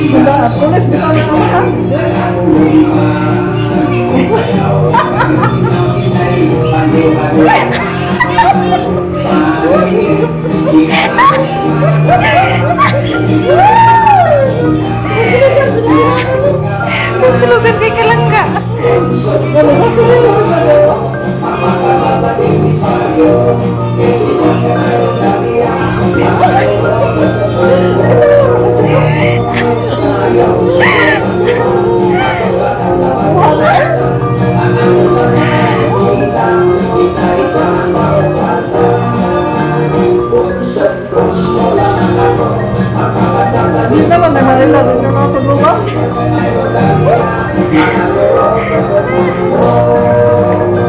Sudah tulis di sana. Susu gede kelengkap. Hindi naman may malila rin yung mga pagbuka.